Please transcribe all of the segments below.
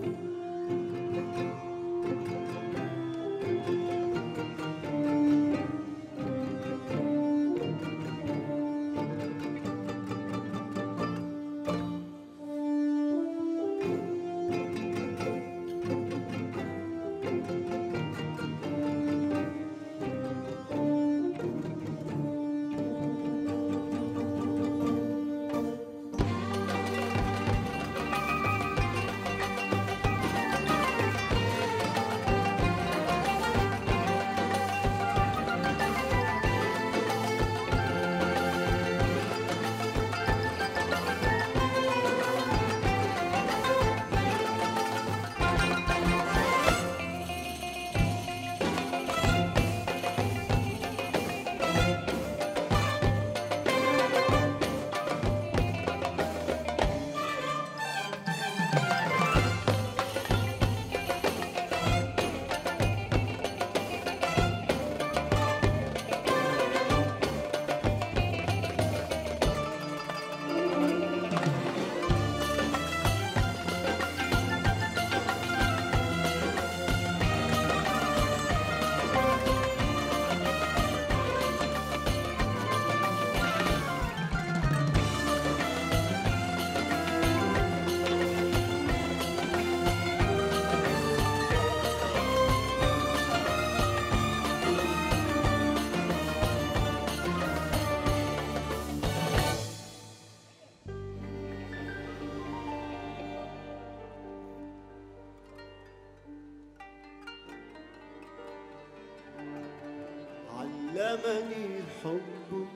علمني حبك،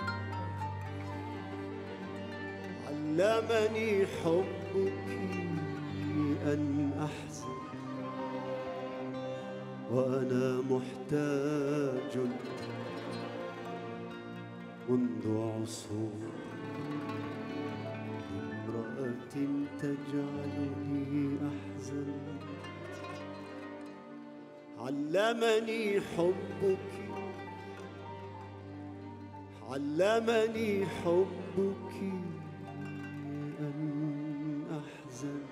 علمني حبك أن أحزن وأنا محتاج منذ عصور امرأة تجعلني أحزن. علمني حبك، علمني حبك أن أحزن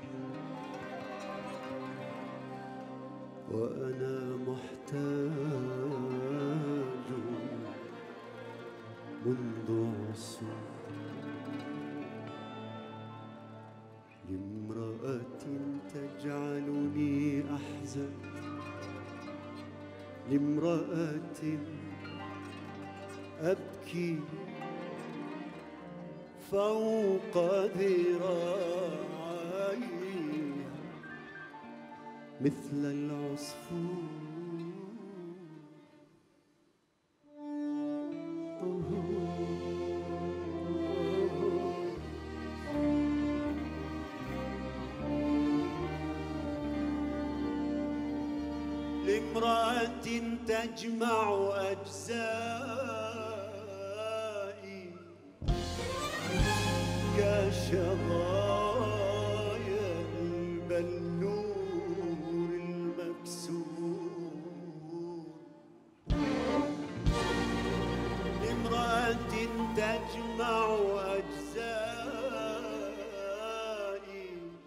وأنا محتاج منذ عصور لامرأة تجعلني أحزن، لامرأة أبكي فوق ذراعيها مثل العصفور. لامرأة تجمع أجزائي كشظايا البلور المكسور. لامرأة تجمع أجزائي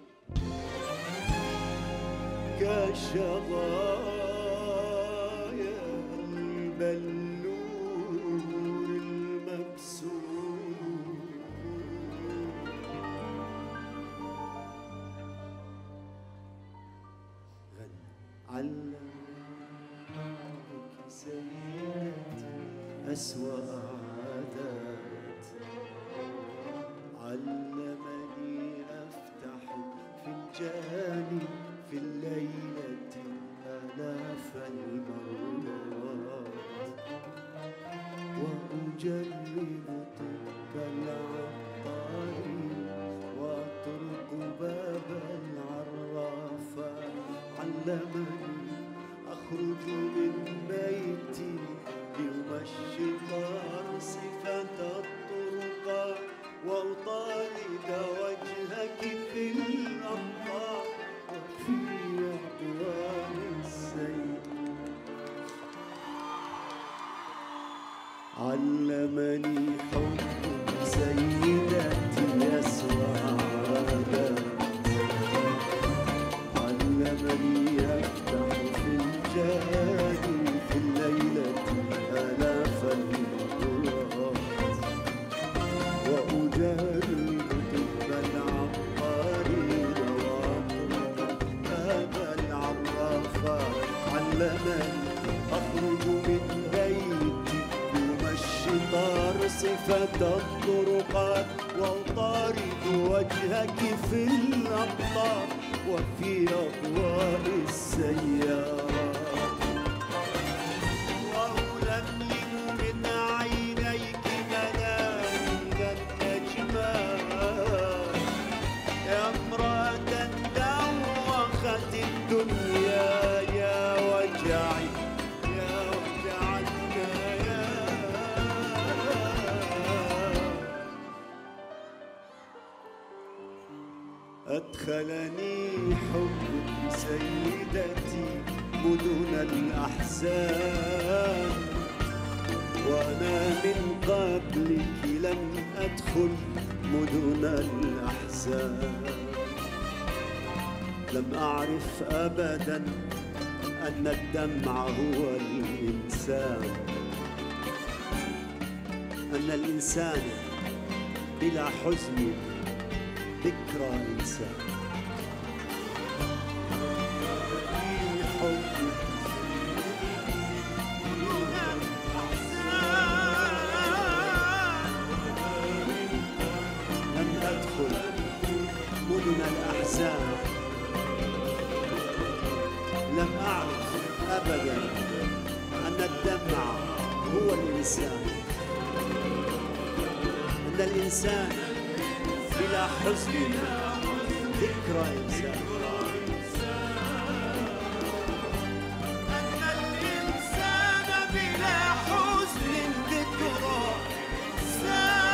كشظايا البلور المكسور. غنى علمك سيدتي أسوأ عادات، علمني أفتح فنجاني في الليلة آلاف المرات وأجرب تلك العطاري وأطرق باب العرافات. علمني أخرج من بيتي لأمشط أرصفة الطرقات وأطارد وجهك في الأمطار وفي أطوال السيل. علمني حبك سيدتي أسوأ عادات، علمني أخرج من بيتي يمشي صفة الطرقات وأطارد وجهك في الأمطار وفي أضواء السيارات وألملم من عينيك منامل النجمات يا امرأة دوخت الدنيا يا وجعي يا وجع أدخلني حبك سيدتي مدن الأحزان وأنا من قبلك لم أدخل مدن الأحزان لم أعرف أبدا أن الدمع هو الإنسان أن الإنسان بلا حزن ذكرى إنسان لم أدخل مدن الأحزان لم أعرف أبدا أن الدمع هو الإنسان أن الإنسان بلا حزن ذكرى إنسان أن الإنسان بلا حزن ذكرى إنسان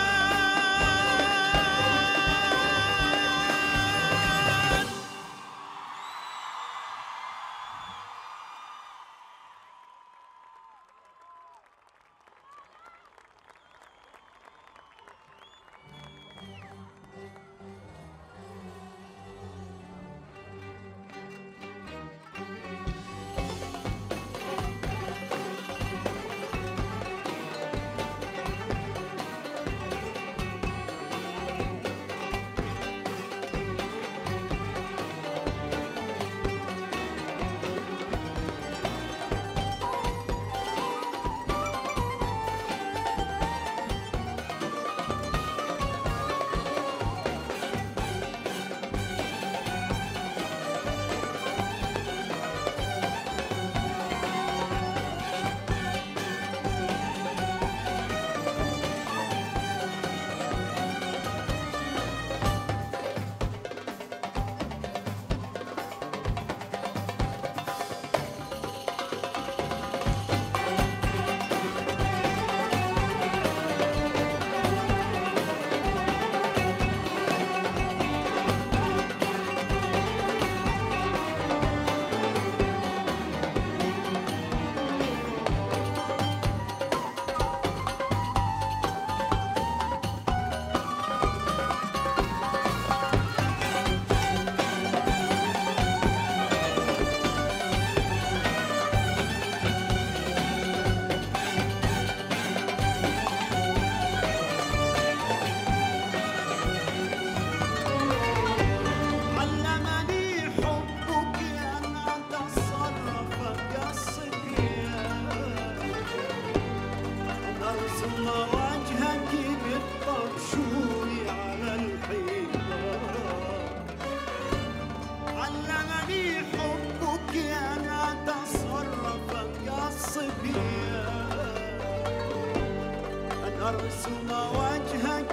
أرسم وجهك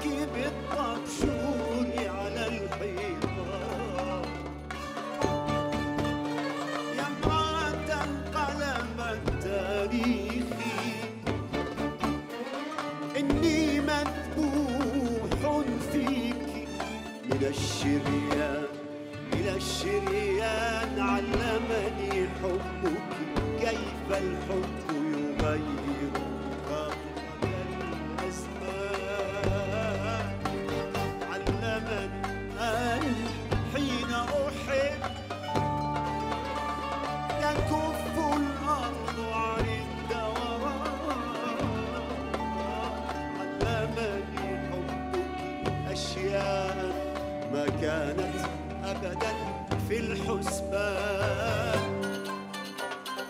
بالطبشور على الحيطان يا امرأة القلم التاريخي إني مذبوح فيك من الشريان إلى الشريان علمني حبك كيف الحب يغير حين أحب تكف الأرض عن الدوران علمني حبك أشياء ما كانت أبدا في الحسبان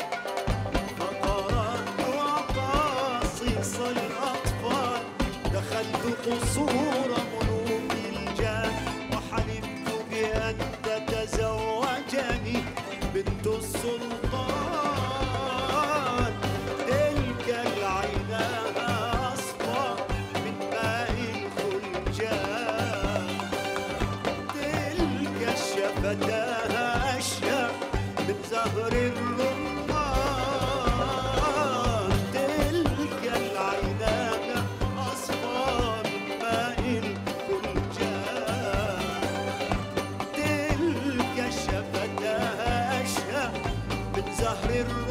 قصور ملوك الجاه، وحلمت بأن تتزوجني بنت السلطان. تلك العيناها أصفى من ماء الخلجان، تلك الشفتاها أشهى من زهر الرمان، تلك العيناها أصفى من ماء الخلجان، تلك الشفتاها أشهى من زهر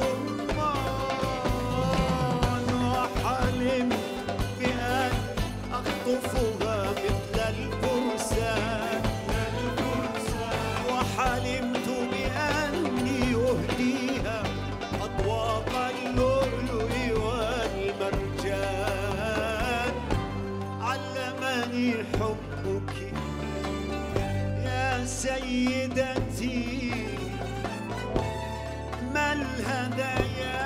الرمان. وحلمت بأن أخطفها مثل الفرسان، وحلمت بأني أهديها أطواق اللؤلؤ والمرجان. علمني حبك يا سيدتي ما الهدايا